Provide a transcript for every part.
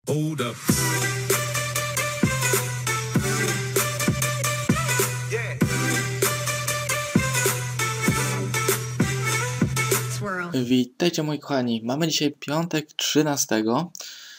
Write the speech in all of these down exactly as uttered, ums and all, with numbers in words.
Hold up. Witajcie moi kochani, mamy dzisiaj piątek trzynastego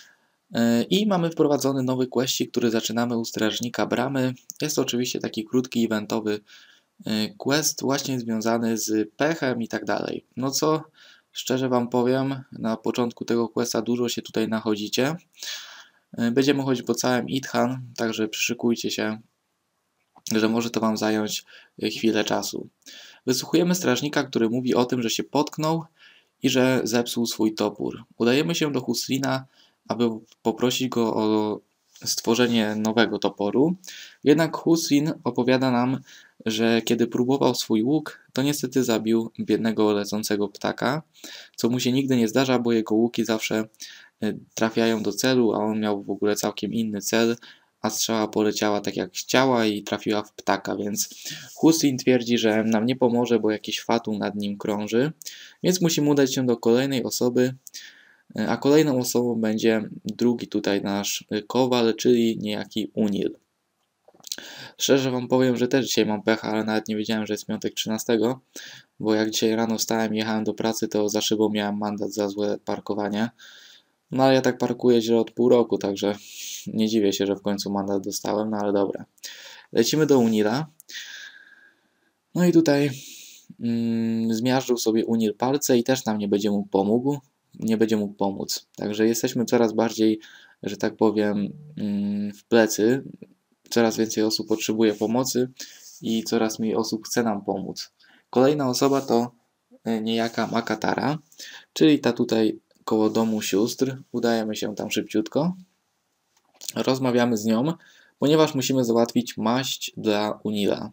i mamy wprowadzony nowy questik, który zaczynamy u strażnika bramy. Jest to oczywiście taki krótki, eventowy quest właśnie związany z pechem i tak dalej. No co, szczerze wam powiem, na początku tego questa dużo się tutaj nachodzicie. Będziemy chodzić po całym Idhan, także przyszykujcie się, że może to wam zająć chwilę czasu. Wysłuchujemy strażnika, który mówi o tym, że się potknął i że zepsuł swój topór. Udajemy się do Huslina, aby poprosić go o stworzenie nowego toporu. Jednak Huslin opowiada nam, że kiedy próbował swój łuk, to niestety zabił biednego lecącego ptaka, co mu się nigdy nie zdarza, bo jego łuki zawsze trafiają do celu, a on miał w ogóle całkiem inny cel, a strzała poleciała tak jak chciała i trafiła w ptaka, więc Huslin twierdzi, że nam nie pomoże, bo jakiś fatum nad nim krąży, więc musimy udać się do kolejnej osoby, a kolejną osobą będzie drugi tutaj nasz kowal, czyli niejaki Unil. Szczerze wam powiem, że też dzisiaj mam pecha, ale nawet nie wiedziałem, że jest piątek trzynastego, bo jak dzisiaj rano wstałem i jechałem do pracy, to za szybą miałem mandat za złe parkowanie. No ale ja tak parkuję źle od pół roku, także nie dziwię się, że w końcu mandat dostałem, no ale dobra. Lecimy do Unila. No i tutaj mm, zmiażdżył sobie Unil palce i też nam nie będzie mu pomógł, nie będzie mógł pomóc. Także jesteśmy coraz bardziej, że tak powiem, mm, w plecy. Coraz więcej osób potrzebuje pomocy i coraz mniej osób chce nam pomóc. Kolejna osoba to niejaka Makatara, czyli ta tutaj koło domu sióstr. Udajemy się tam szybciutko. Rozmawiamy z nią, ponieważ musimy załatwić maść dla Unila.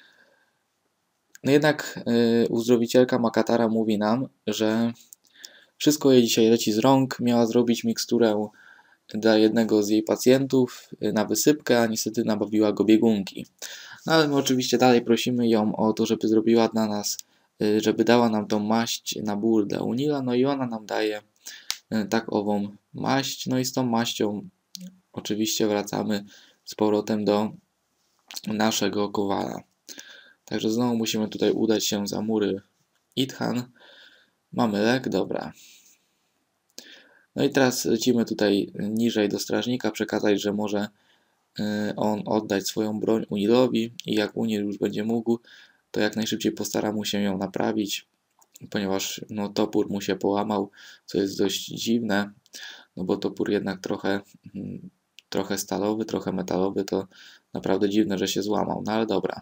No jednak yy, uzdrowicielka Makatara mówi nam, że wszystko jej dzisiaj leci z rąk. Miała zrobić miksturę dla jednego z jej pacjentów na wysypkę, a niestety nabawiła go biegunki. No ale my oczywiście dalej prosimy ją o to, żeby zrobiła dla nas, yy, żeby dała nam tą maść na ból dla Unila, no i ona nam daje tak ową maść, no i z tą maścią oczywiście wracamy z powrotem do naszego kowala. Także znowu musimy tutaj udać się za mury Idhan. Mamy lek, dobra. No i teraz lecimy tutaj niżej do strażnika, przekazać, że może on oddać swoją broń Unilowi i jak Unil już będzie mógł, to jak najszybciej postara mu się ją naprawić, ponieważ no, topór mu się połamał, co jest dość dziwne, no bo topór jednak trochę, trochę stalowy, trochę metalowy, to naprawdę dziwne, że się złamał, no ale dobra.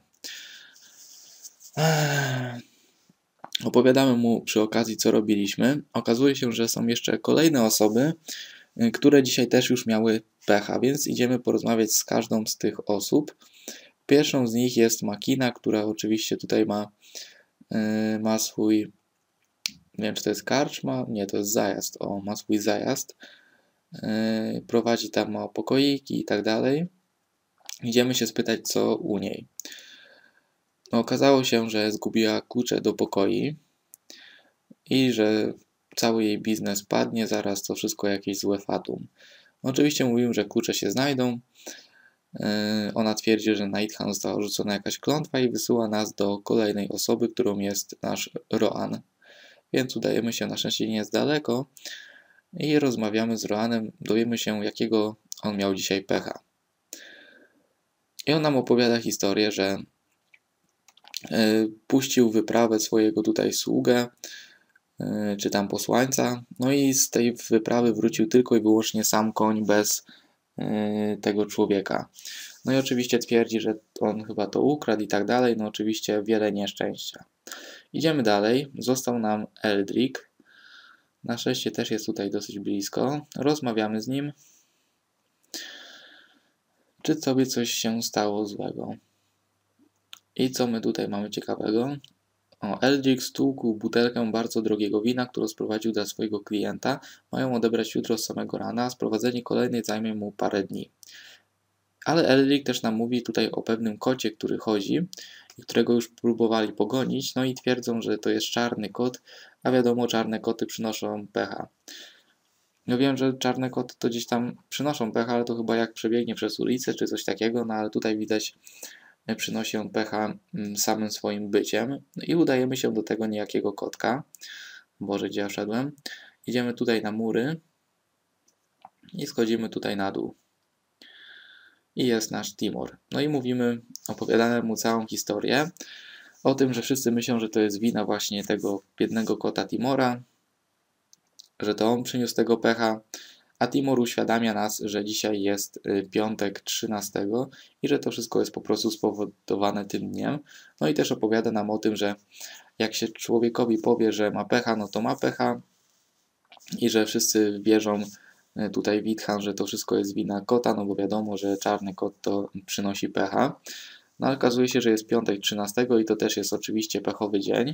Opowiadamy mu przy okazji, co robiliśmy. Okazuje się, że są jeszcze kolejne osoby, które dzisiaj też już miały pecha, więc idziemy porozmawiać z każdą z tych osób. Pierwszą z nich jest Makina, która oczywiście tutaj ma, ma swój, nie wiem czy to jest karczma, nie, to jest zajazd, o, ma swój zajazd. Prowadzi tam ma pokoiki i tak dalej. Idziemy się spytać, co u niej. No, okazało się, że zgubiła klucze do pokoi i że cały jej biznes padnie, zaraz to wszystko jakieś złe fatum. Oczywiście mówimy, że klucze się znajdą. Ona twierdzi, że na Idhan została rzucona jakaś klątwa i wysyła nas do kolejnej osoby, którą jest nasz Roan. Więc udajemy się, na szczęście nie jest daleko i rozmawiamy z Roanem, dowiemy się, jakiego on miał dzisiaj pecha. I on nam opowiada historię, że puścił wyprawę swojego tutaj sługę, czy tam posłańca, no i z tej wyprawy wrócił tylko i wyłącznie sam koń bez tego człowieka. No i oczywiście twierdzi, że on chyba to ukradł i tak dalej, no oczywiście wiele nieszczęścia. Idziemy dalej, został nam Eldrick, na szczęście też jest tutaj dosyć blisko, rozmawiamy z nim, czy sobie coś się stało złego. I co my tutaj mamy ciekawego? O, Eldrick stłukł butelkę bardzo drogiego wina, którą sprowadził dla swojego klienta. Mają odebrać jutro z samego rana, a sprowadzenie kolejnej zajmie mu parę dni. Ale Eldrick też nam mówi tutaj o pewnym kocie, który chodzi i którego już próbowali pogonić, no i twierdzą, że to jest czarny kot, a wiadomo, czarne koty przynoszą pecha. No wiem, że czarne koty to gdzieś tam przynoszą pecha, ale to chyba jak przebiegnie przez ulicę czy coś takiego, no ale tutaj widać, przynosi on pecha samym swoim byciem. I udajemy się do tego niejakiego kotka. Boże, gdzie ja szedłem? Idziemy tutaj na mury i schodzimy tutaj na dół. I jest nasz Timur. No i mówimy, opowiadamy mu całą historię o tym, że wszyscy myślą, że to jest wina właśnie tego biednego kota Timora, że to on przyniósł tego pecha, a Timur uświadamia nas, że dzisiaj jest piątek trzynastego i że to wszystko jest po prostu spowodowane tym dniem. No i też opowiada nam o tym, że jak się człowiekowi powie, że ma pecha, no to ma pecha i że wszyscy wierzą tutaj Witchan, że to wszystko jest wina kota, no bo wiadomo, że czarny kot to przynosi pecha. No ale okazuje się, że jest piątek trzynastego i to też jest oczywiście pechowy dzień.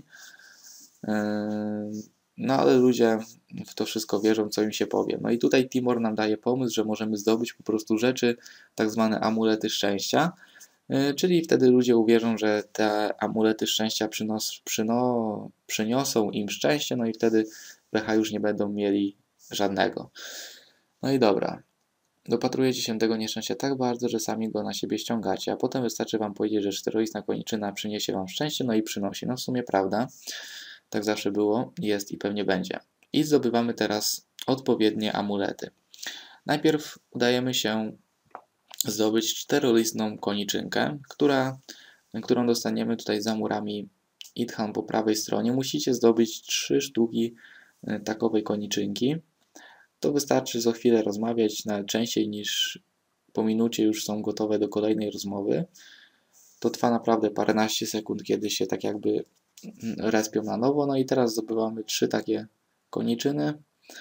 No ale ludzie w to wszystko wierzą, co im się powie. No i tutaj Timur nam daje pomysł, że możemy zdobyć po prostu rzeczy, tak zwane amulety szczęścia, czyli wtedy ludzie uwierzą, że te amulety szczęścia przynos, przyno, przyniosą im szczęście, no i wtedy pecha już nie będą mieli żadnego. No i dobra. Dopatrujecie się tego nieszczęścia tak bardzo, że sami go na siebie ściągacie, a potem wystarczy wam powiedzieć, że czteroistna koniczyna przyniesie wam szczęście, no i przynosi. No w sumie prawda. Tak zawsze było, jest i pewnie będzie. I zdobywamy teraz odpowiednie amulety. Najpierw udajemy się zdobyć czterolistną koniczynkę, która, którą dostaniemy tutaj za murami Idhan po prawej stronie. Musicie zdobyć trzy sztuki takowej koniczynki. To wystarczy za chwilę rozmawiać, nawet częściej niż po minucie już są gotowe do kolejnej rozmowy. To trwa naprawdę paręnaście sekund, kiedy się tak jakby respią na nowo. No i teraz zdobywamy trzy takie koniczyny.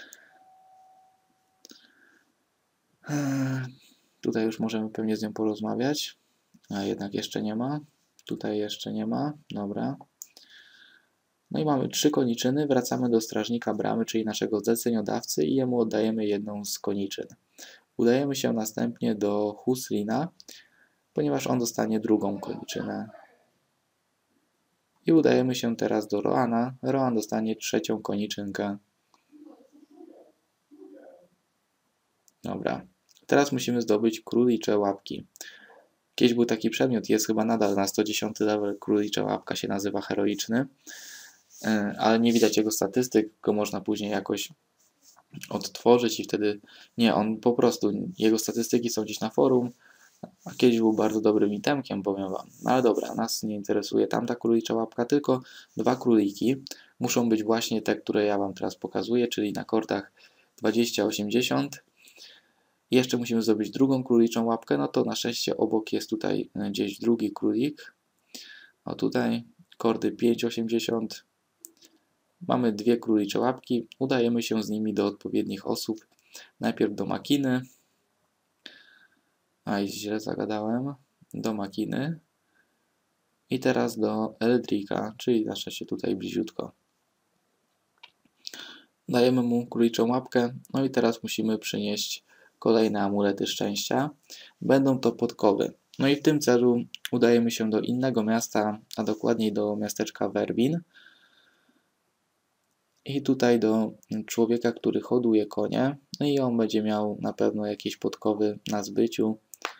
Tutaj już możemy pewnie z nią porozmawiać, a jednak jeszcze nie ma. Tutaj jeszcze nie ma. Dobra. No i mamy trzy koniczyny. Wracamy do strażnika bramy, czyli naszego zleceniodawcy i jemu oddajemy jedną z koniczyn. Udajemy się następnie do Huslina, ponieważ on dostanie drugą koniczynę. I udajemy się teraz do Roana. Roan dostanie trzecią koniczynkę. Dobra. Teraz musimy zdobyć królicze łapki. Kiedyś był taki przedmiot, jest chyba nadal na sto dziesiąty level, królicza łapka się nazywa heroiczny, ale nie widać jego statystyk, go można później jakoś odtworzyć i wtedy, nie, on po prostu, jego statystyki są gdzieś na forum, a kiedyś był bardzo dobrym itemkiem, powiem wam. No ale dobra, nas nie interesuje tamta królicza łapka, tylko dwa króliki. Muszą być właśnie te, które ja wam teraz pokazuję, czyli na kortach dwadzieścia osiemdziesiąt. I jeszcze musimy zdobyć drugą króliczą łapkę, no to na szczęście obok jest tutaj gdzieś drugi królik. O tutaj, kordy pięć osiemdziesiąt. Mamy dwie królicze łapki, udajemy się z nimi do odpowiednich osób. Najpierw do Makiny. A i źle zagadałem. Do Makiny. I teraz do Eldrika, czyli na szczęście tutaj bliziutko. Dajemy mu króliczą łapkę, no i teraz musimy przynieść kolejne amulety szczęścia. Będą to podkowy. No i w tym celu udajemy się do innego miasta, a dokładniej do miasteczka Werbin. I tutaj do człowieka, który hoduje konie. No i on będzie miał na pewno jakieś podkowy na zbyciu.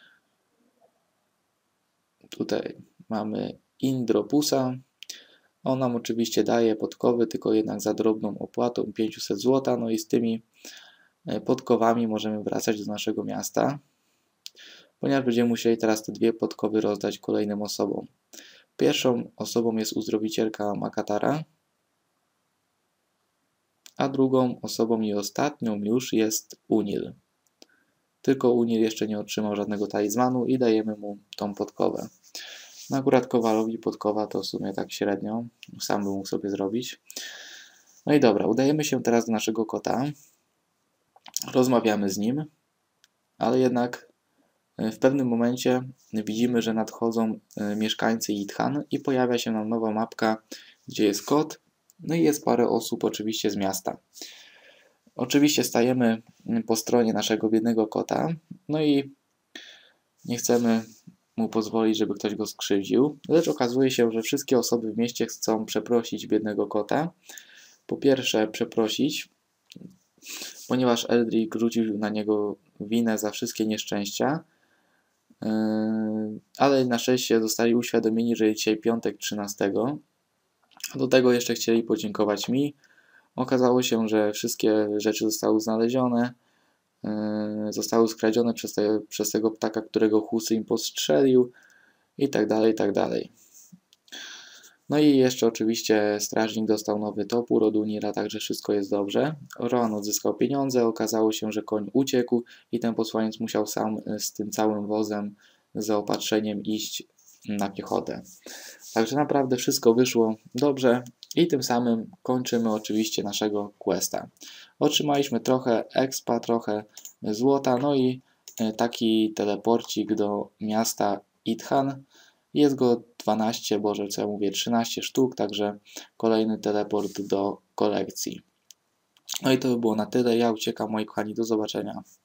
Tutaj mamy Indropusa. On nam oczywiście daje podkowy, tylko jednak za drobną opłatą pięćset złotych. No i z tymi podkowami możemy wracać do naszego miasta, ponieważ będziemy musieli teraz te dwie podkowy rozdać kolejnym osobom. Pierwszą osobą jest uzdrowicielka Makatara, a drugą osobą i ostatnią już jest Unil. Tylko Unil jeszcze nie otrzymał żadnego talizmanu i dajemy mu tą podkowę. No akurat Kowalowi podkowa to w sumie tak średnio, sam bym mógł sobie zrobić. No i dobra, udajemy się teraz do naszego kota. Rozmawiamy z nim, ale jednak w pewnym momencie widzimy, że nadchodzą mieszkańcy Idhan i pojawia się nam nowa mapka, gdzie jest kot, no i jest parę osób oczywiście z miasta. Oczywiście stajemy po stronie naszego biednego kota, no i nie chcemy mu pozwolić, żeby ktoś go skrzywdził, lecz okazuje się, że wszystkie osoby w mieście chcą przeprosić biednego kota. Po pierwsze przeprosić, ponieważ Eldrick rzucił na niego winę za wszystkie nieszczęścia. Yy, ale na szczęście zostali uświadomieni, że dzisiaj piątek trzynastego. Do tego jeszcze chcieli podziękować mi. Okazało się, że wszystkie rzeczy zostały znalezione, yy, zostały skradzione przez, te, przez tego ptaka, którego Husy im postrzelił i tak dalej, i tak dalej. No i jeszcze oczywiście strażnik dostał nowy topór od Unira, także wszystko jest dobrze. Rohan odzyskał pieniądze, okazało się, że koń uciekł i ten posłaniec musiał sam z tym całym wozem, z zaopatrzeniem iść na piechotę. Także naprawdę wszystko wyszło dobrze i tym samym kończymy oczywiście naszego questa. Otrzymaliśmy trochę expa, trochę złota, no i taki teleporcik do miasta Idhan. Jest go dwanaście, boże co ja mówię, trzynaście sztuk, także kolejny teleport do kolekcji. No i to by było na tyle. Ja uciekam, moi kochani, do zobaczenia.